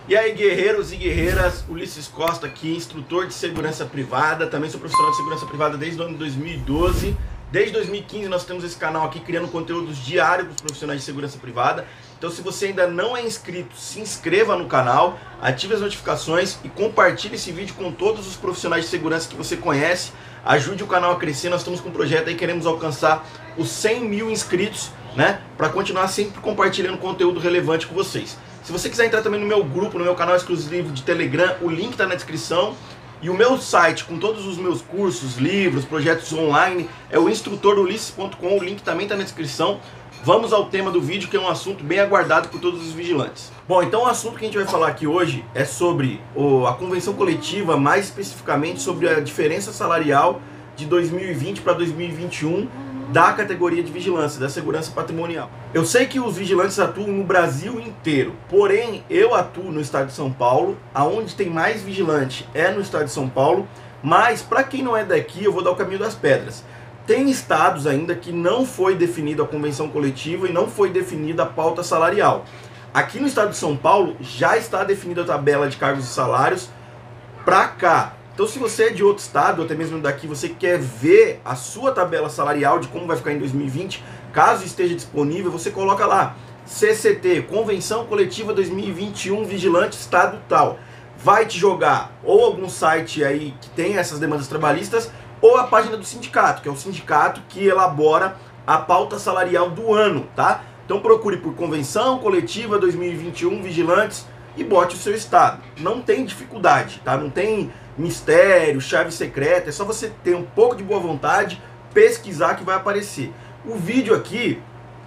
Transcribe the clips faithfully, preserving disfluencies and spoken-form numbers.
E aí, guerreiros e guerreiras, Ulisses Costa aqui, instrutor de segurança privada, também sou profissional de segurança privada desde o ano de dois mil e doze. Desde dois mil e quinze nós temos esse canal aqui criando conteúdos diários para os profissionais de segurança privada. Então, se você ainda não é inscrito, se inscreva no canal, ative as notificações e compartilhe esse vídeo com todos os profissionais de segurança que você conhece. Ajude o canal a crescer, nós estamos com um projeto aí, queremos alcançar os cem mil inscritos, né? Para continuar sempre compartilhando conteúdo relevante com vocês. Se você quiser entrar também no meu grupo, no meu canal exclusivo de Telegram, o link está na descrição. E o meu site, com todos os meus cursos, livros, projetos online, é o instrutor ulisses ponto com, o link também está na descrição. Vamos ao tema do vídeo, que é um assunto bem aguardado por todos os vigilantes. Bom, então o assunto que a gente vai falar aqui hoje é sobre o, a convenção coletiva, mais especificamente sobre a diferença salarial de dois mil e vinte para dois mil e vinte e um da categoria de vigilância, da segurança patrimonial. Eu sei que os vigilantes atuam no Brasil inteiro, porém eu atuo no estado de São Paulo, aonde tem mais vigilante é no estado de São Paulo, mas para quem não é daqui eu vou dar o caminho das pedras. Tem estados ainda que não foi definida a convenção coletiva e não foi definida a pauta salarial. Aqui no estado de São Paulo já está definida a tabela de cargos e salários para cá. Então, se você é de outro estado, ou até mesmo daqui, você quer ver a sua tabela salarial de como vai ficar em dois mil e vinte, caso esteja disponível, você coloca lá, C C T, Convenção Coletiva dois mil e vinte e um, Vigilante Estado tal. Vai te jogar ou algum site aí que tem essas demandas trabalhistas, ou a página do sindicato, que é o sindicato que elabora a pauta salarial do ano, tá? Então procure por Convenção Coletiva dois mil e vinte e um, Vigilantes, e bote o seu estado. Não tem dificuldade, tá? Não tem mistério, chave secreta, é só você ter um pouco de boa vontade, pesquisar que vai aparecer. O vídeo aqui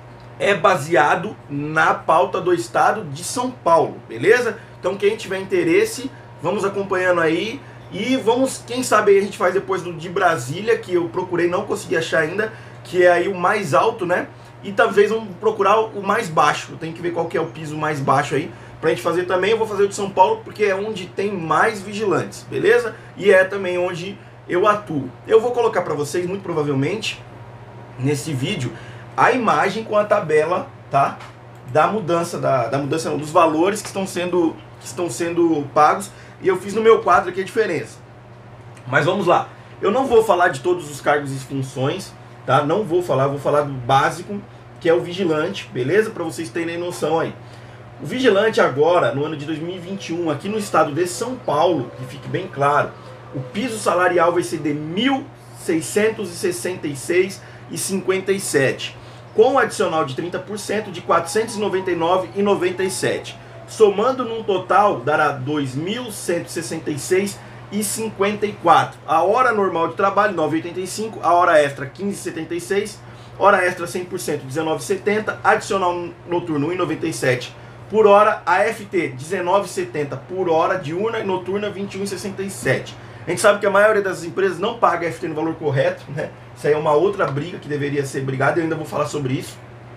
é baseado na pauta do estado de São Paulo, beleza? Então quem tiver interesse, vamos acompanhando aí e vamos, quem sabe aí a gente faz depois do de Brasília, que eu procurei, não consegui achar ainda, que é aí o mais alto, né? E talvez vamos procurar o mais baixo, tem que ver qual que é o piso mais baixo aí, pra gente fazer também. Eu vou fazer o de São Paulo porque é onde tem mais vigilantes, beleza? E é também onde eu atuo. Eu vou colocar para vocês, muito provavelmente, nesse vídeo, a imagem com a tabela, tá? Da mudança, da, da mudança não, dos valores que estão sendo, que estão sendo pagos. E eu fiz no meu quadro aqui a diferença. Mas vamos lá. Eu não vou falar de todos os cargos e funções, tá? Não vou falar, vou falar do básico, que é o vigilante, beleza? Para vocês terem noção aí. O vigilante agora, no ano de dois mil e vinte e um, aqui no estado de São Paulo, que fique bem claro, o piso salarial vai ser de mil seiscentos e sessenta e seis reais e cinquenta e sete centavos, com um adicional de trinta por cento de quatrocentos e noventa e nove reais e noventa e sete centavos. Somando num total, dará dois mil cento e sessenta e seis reais e cinquenta e quatro centavos. A hora normal de trabalho, nove reais e oitenta e cinco centavos, a hora extra, quinze reais e setenta e seis centavos, hora extra cem por cento, dezenove reais e setenta centavos, adicional noturno, um real e noventa e sete centavos por hora, a F T dezenove reais e setenta centavos por hora, diurna e noturna vinte e um reais e sessenta e sete centavos. A gente sabe que a maioria das empresas não paga F T no valor correto, né? Isso aí é uma outra briga que deveria ser brigada, eu ainda vou falar sobre isso.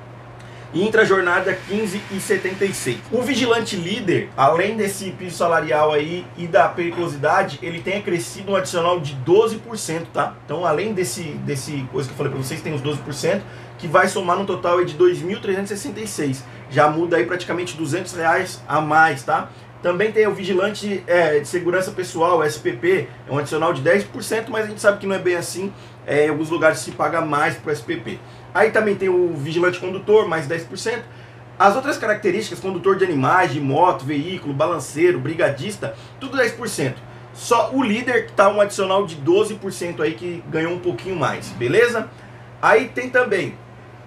E intra-jornada quinze reais e setenta e seis centavos. O vigilante líder, além desse piso salarial aí e da periculosidade, ele tem acrescido um adicional de doze por cento, tá? Então, além desse, desse coisa que eu falei para vocês, tem os doze por cento, que vai somar no total aí de dois mil trezentos e sessenta e seis reais. Já muda aí praticamente duzentos reais a mais, tá? Também tem o vigilante é, de segurança pessoal, S P P, é um adicional de dez por cento, mas a gente sabe que não é bem assim, é, em alguns lugares se paga mais para o S P P. Aí também tem o vigilante condutor, mais dez por cento. As outras características, condutor de animais, de moto, veículo, balanceiro, brigadista, tudo dez por cento. Só o líder que está um adicional de doze por cento aí, que ganhou um pouquinho mais, beleza? Aí tem também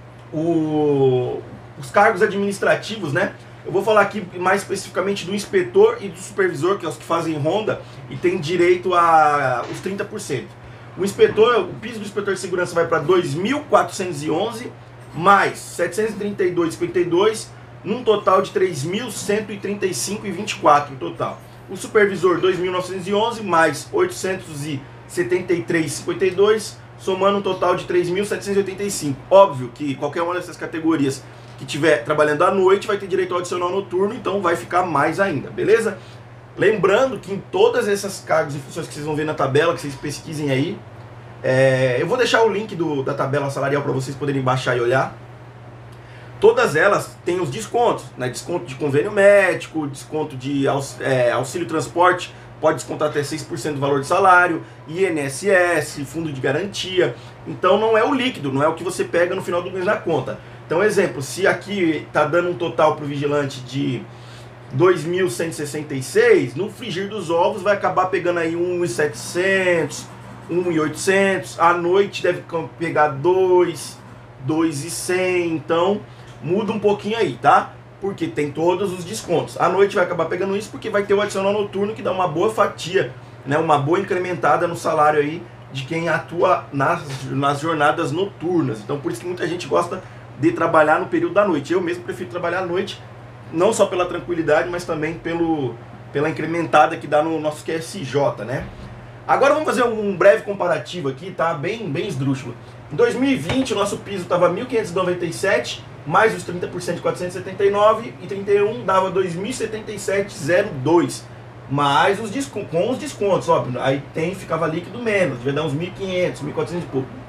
o, os cargos administrativos, né? Eu vou falar aqui mais especificamente do inspetor e do supervisor, que é os que fazem ronda e tem direito a os trinta por cento. O inspetor, o piso do inspetor de segurança vai para dois mil quatrocentos e onze mais setecentos e trinta e dois reais e cinquenta e dois centavos, num total de três mil cento e trinta e cinco reais e vinte e quatro centavos no total. O supervisor dois mil novecentos e onze mais oitocentos e setenta e três reais e cinquenta e dois centavos, somando um total de três mil setecentos e oitenta e cinco reais. Óbvio que qualquer uma dessas categorias que estiver trabalhando à noite vai ter direito ao adicional noturno, então vai ficar mais ainda, beleza? Lembrando que em todas essas cargos e funções que vocês vão ver na tabela, que vocês pesquisem aí, é, eu vou deixar o link do, da tabela salarial para vocês poderem baixar e olhar. todas elas têm os descontos, né? Desconto de convênio médico, desconto de aux, é, auxílio transporte, pode descontar até seis por cento do valor do salário, I N S S, fundo de garantia. Então não é o líquido, não é o que você pega no final do mês na conta. Então, exemplo, se aqui está dando um total para o vigilante de dois mil cento e sessenta e seis, no frigir dos ovos vai acabar pegando aí um mil e setecentos, um mil e oitocentos, à noite deve pegar dois, dois mil e cem, então muda um pouquinho aí, tá? Porque tem todos os descontos. À noite vai acabar pegando isso porque vai ter o adicional noturno que dá uma boa fatia, né? Uma boa incrementada no salário aí de quem atua nas, nas jornadas noturnas. Então por isso que muita gente gosta de trabalhar no período da noite. Eu mesmo prefiro trabalhar à noite, não só pela tranquilidade, mas também pelo, pela incrementada que dá no nosso Q S J, né? Agora vamos fazer um breve comparativo aqui, tá? Bem, bem esdrúxulo. Em dois mil e vinte o nosso piso estava mil quinhentos e noventa e sete, mais os trinta por cento de quatrocentos e setenta e nove, e trinta e um dava dois mil e setenta e sete vírgula zero dois. Mais os descontos, com os descontos, óbvio. Aí tem, ficava líquido menos, devia dar uns mil e quinhentos, mil e quatrocentos e pouco.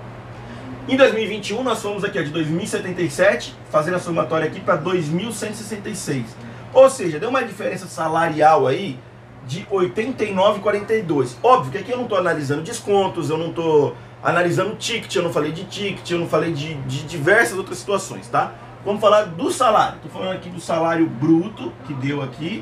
Em dois mil e vinte e um nós fomos aqui ó, de dois mil e setenta e sete, fazendo a somatória aqui para dois mil cento e sessenta e seis. Ou seja, deu uma diferença salarial aí de oitenta e nove vírgula quarenta e dois. Óbvio que aqui eu não estou analisando descontos, eu não estou analisando ticket, eu não falei de ticket, eu não falei de, de diversas outras situações, tá? Vamos falar do salário. Estou falando aqui do salário bruto que deu aqui,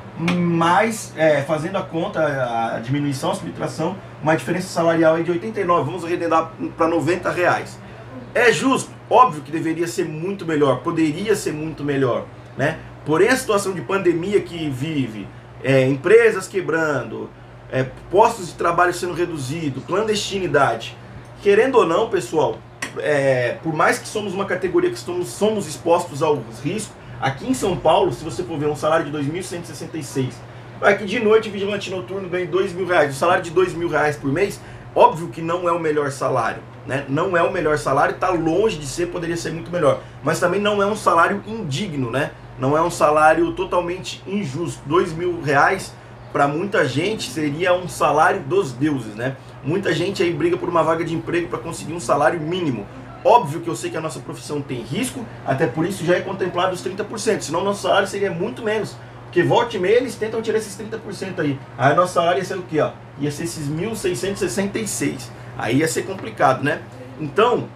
mas é, fazendo a conta, a diminuição, a subtração, uma diferença salarial aí de oitenta e nove, vamos arredondar para noventa reais. É justo? Óbvio que deveria ser muito melhor, poderia ser muito melhor, né? Porém a situação de pandemia que vive, é, empresas quebrando, é, postos de trabalho sendo reduzidos, clandestinidade, querendo ou não, pessoal, é, por mais que somos uma categoria que estamos, somos expostos aos riscos, aqui em São Paulo, se você for ver um salário de dois mil cento e sessenta e seis, aqui de noite vigilante noturno ganha dois mil reais, o salário de dois mil reais por mês, óbvio que não é o melhor salário, né? Não é o melhor salário, está longe de ser, poderia ser muito melhor, mas também não é um salário indigno, né? Não é um salário totalmente injusto. Dois mil reais para muita gente seria um salário dos deuses, né? Muita gente aí briga por uma vaga de emprego para conseguir um salário mínimo. Óbvio que eu sei que a nossa profissão tem risco, até por isso já é contemplado os trinta por cento, senão o nosso salário seria muito menos. Porque volta e meia eles tentam tirar esses trinta por cento aí. Aí o nosso salário ia ser o quê? Ó? Ia ser esses mil seiscentos e sessenta e seis. Aí ia ser complicado, né? Então,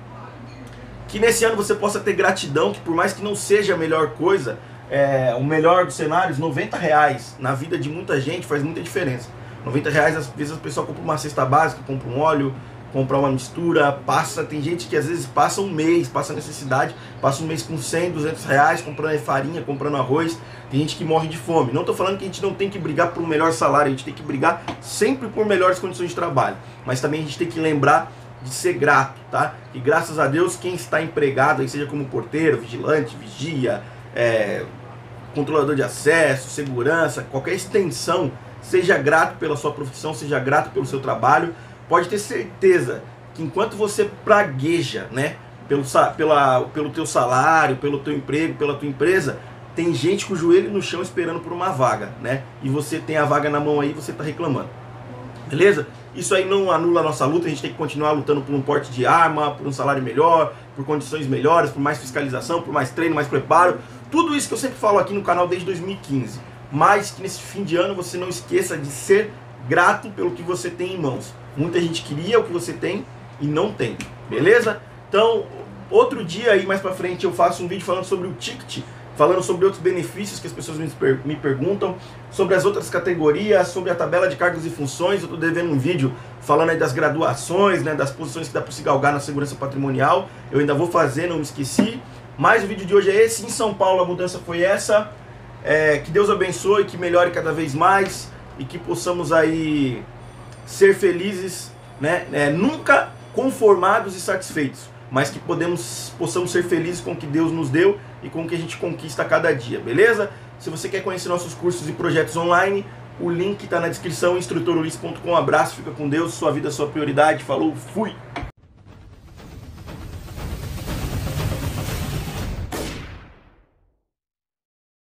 que nesse ano você possa ter gratidão, que por mais que não seja a melhor coisa, é, o melhor dos cenários, noventa reais na vida de muita gente faz muita diferença. noventa reais, às vezes a pessoa compra uma cesta básica, compra um óleo, comprar uma mistura, passa, tem gente que às vezes passa um mês, passa necessidade, passa um mês com cem, duzentos reais, comprando farinha, comprando arroz, tem gente que morre de fome. Não estou falando que a gente não tem que brigar por um melhor salário, a gente tem que brigar sempre por melhores condições de trabalho, mas também a gente tem que lembrar de ser grato, tá? E graças a Deus quem está empregado, aí seja como porteiro, vigilante, vigia, é, controlador de acesso, segurança, qualquer extensão, seja grato pela sua profissão, seja grato pelo seu trabalho. Pode ter certeza que enquanto você pragueja, né, pelo, pela, pelo teu salário, pelo teu emprego, pela tua empresa, tem gente com o joelho no chão esperando por uma vaga, né? E você tem a vaga na mão aí e você está reclamando. Beleza? Isso aí não anula a nossa luta, a gente tem que continuar lutando por um porte de arma, por um salário melhor, por condições melhores, por mais fiscalização, por mais treino, mais preparo. Tudo isso que eu sempre falo aqui no canal desde dois mil e quinze. Mas que nesse fim de ano você não esqueça de ser grato pelo que você tem em mãos. Muita gente queria o que você tem e não tem, beleza? Então, outro dia aí mais pra frente eu faço um vídeo falando sobre o ticket, falando sobre outros benefícios que as pessoas me, per me perguntam, sobre as outras categorias, sobre a tabela de cargos e funções. Eu tô devendo um vídeo falando aí das graduações, né, das posições que dá para se galgar na segurança patrimonial. Eu ainda vou fazer, não me esqueci. Mas o vídeo de hoje é esse. Em São Paulo a mudança foi essa. É, que Deus abençoe, que melhore cada vez mais e que possamos aí ser felizes, né? É, nunca conformados e satisfeitos, mas que podemos, possamos ser felizes com o que Deus nos deu e com o que a gente conquista a cada dia, beleza? Se você quer conhecer nossos cursos e projetos online, o link está na descrição, instrutor ulisses ponto com. Um abraço, fica com Deus, sua vida, sua prioridade. Falou, fui!